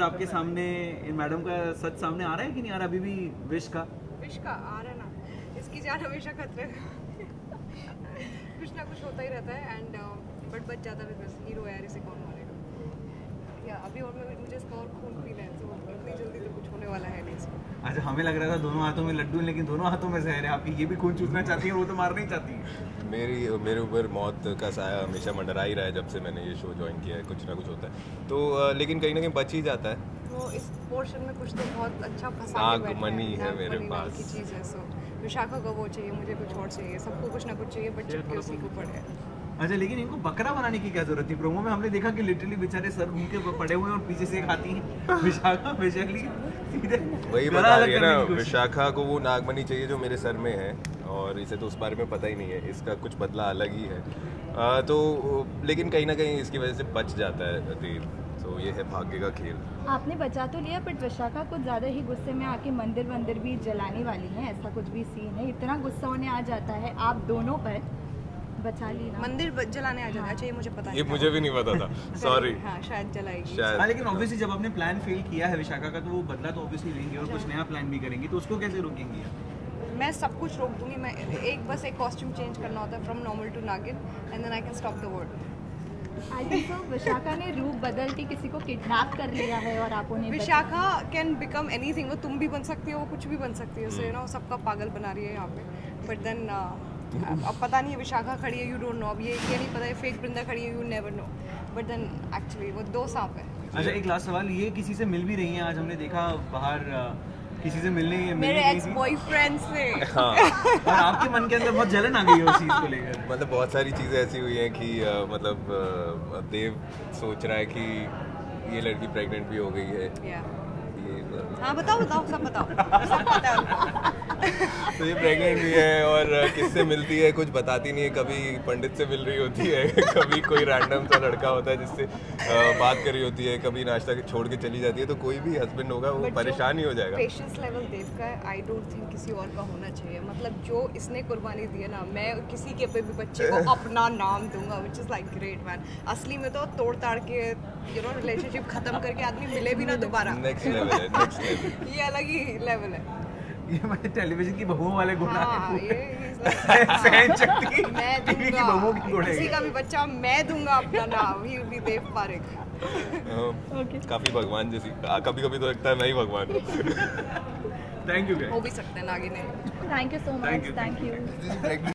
आपके सामने इन मैडम का सच सामने आ रहा है कि नहीं आ रहा अभी भी? विश का आ रहा है ना, इसकी जान हमेशा खतरे में। कुछ ना कुछ होता ही रहता है एंड बट बच जाता है बिकॉज हीरो यार, इसे कौन मारेगा। या अभी और मुझे इसका और खून पीना है, तो इतनी जल्दी तो कुछ होने वाला है नहीं इसको। अच्छा, हमें लग रहा था दोनों हाथों में लड्डू, लेकिन दोनों हाथों में जहर है। आपकी ये भी खून चूसना चाहती है, वो तो मारना ही चाहती है। मेरे ऊपर मौत का साया हमेशा मंडरा ही रहा है जब से मैंने ये शो ज्वाइन किया है। कुछ ना कुछ होता है तो लेकिन कहीं ना कहीं बच ही जाता है। वो इस पोर्शन में कुछ तो बहुत अच्छा फंसा नागमणि है मेरे पास की चीज़ है। सो विशाखा को वो चाहिए, मुझे कुछ और चाहिए, सबको कुछ ना कुछ चाहिए, बट चिपके उसी के ऊपर है। अच्छा, लेकिन इनको बकरा बनाने की क्या जरूरत थी? प्रोमो में हमने देखा कि लिटरली बेचारे सर घूम के पड़े हुए हैं और पीछे से एक हाथी है। विशाखा बेसिकली सीधे वही बता रही है ना, विशाखा को वो नागमणि चाहिए जो मेरे सर में है, और इसे तो उस बारे में पता ही नहीं है। इसका कुछ बदला अलग ही है। तो लेकिन कहीं ना कहीं इसकी वजह से बच जाता है देव। तो ये है भाग्य का खेल। आपने बचा तो लिया, बट विशाखा कुछ ज़्यादा ही गुस्से में आके मंदिर भी जलाने वाली हैं, ऐसा कुछ भी सीन है। इतना गुस्सा होने आ जाता है आप दोनों पर। बचा ली ना, मंदिर जलाने आ जाता है। अच्छा, ये मुझे पता ये मुझे भी नहीं पता था। सॉरी। हाँ, शायद जलाएगी शायद। हाँ, लेकिन ऑब्वियसली जब आपने प्लान फेल किया है विशाखा का, तो वो बदला तो ऑब्वियसली लेंगे और कुछ नया प्लान भी करेंगी, तो उसको कैसे रोकेंगी? मैं सब कुछ रोक दूंगी। मैं बस एक कॉस्ट्यूम चेंज करना होता है from normal to Naagin and then I can stop the world. I think so Vishakha ने रूप बदल के किसी को किडनैप कर लिया है और आप उन्हें विशाखा कैन बिकम एनीथिंग। वो तुम भी बन सकती हो, वो कुछ भी बन सकती है। सो यू नो, सबका पागल बना रही है यहाँ पे। बट देन अब पता नहीं है विशाखा खड़ी है, यू डोंट नो। अब ये नहीं पता है फेक ब्रिंदा खड़ी है, you never know. But then actually वो दो सांप है। अच्छा, एक लास्ट सवाल, ये किसी से मिल भी रही हैं? आज हमने देखा बाहर किसी से मिलने मेरे एक्स बॉयफ्रेंड से। हाँ। और आपके मन के अंदर बहुत जलन आ गई है उस चीज को लेकर। मतलब बहुत सारी चीज़ें ऐसी हुई हैं कि मतलब देव सोच रहा है कि ये लड़की प्रेग्नेंट भी हो गई है। हाँ, बताओ सब बताओ, सब पता है उनको। तो ये प्रेग्नेंट भी है और किससे मिलती है कुछ बताती नहीं है। कभी पंडित से मिल रही होती है, कभी कोई रैंडम सा लड़का होता है जिससे बात कर रही होती है, कभी नाश्ता छोड़ के चली जाती है। तो कोई भी हस्बैंड होगा वो परेशान ही हो जाएगा। पेशेंस लेवल देव का है, आई डोंट थिंक किसी और का होना चाहिए। मतलब जो इसने कुर्बानी दी है ना, मैं किसी के पे भी बच्चे को अपना नाम दूंगा, which is like great man. असली में तो तोड़ ताड़ के यू नो रिलेशनशिप खत्म करके आदमी मिले भी ना दोबारा। नेक्स्ट लेवल है, नेक्स्ट लेवल। ये अलग ही लेवल है। ये हमारे टेलीविजन की बहुओं वाले गुण हाँ, हैं। ये सहन शक्ति मैं टीवी की दूंगा, बहुओं की गुण है। किसी का भी बच्चा मैं दूंगा अपना नाम, he will be Dev Parekh. काफी भगवान जैसी। कभी कभी तो लगता है मैं ही भगवान हूँ। Thank you. हो भी सकते हैं नागिन है। Thank you so much, thank you.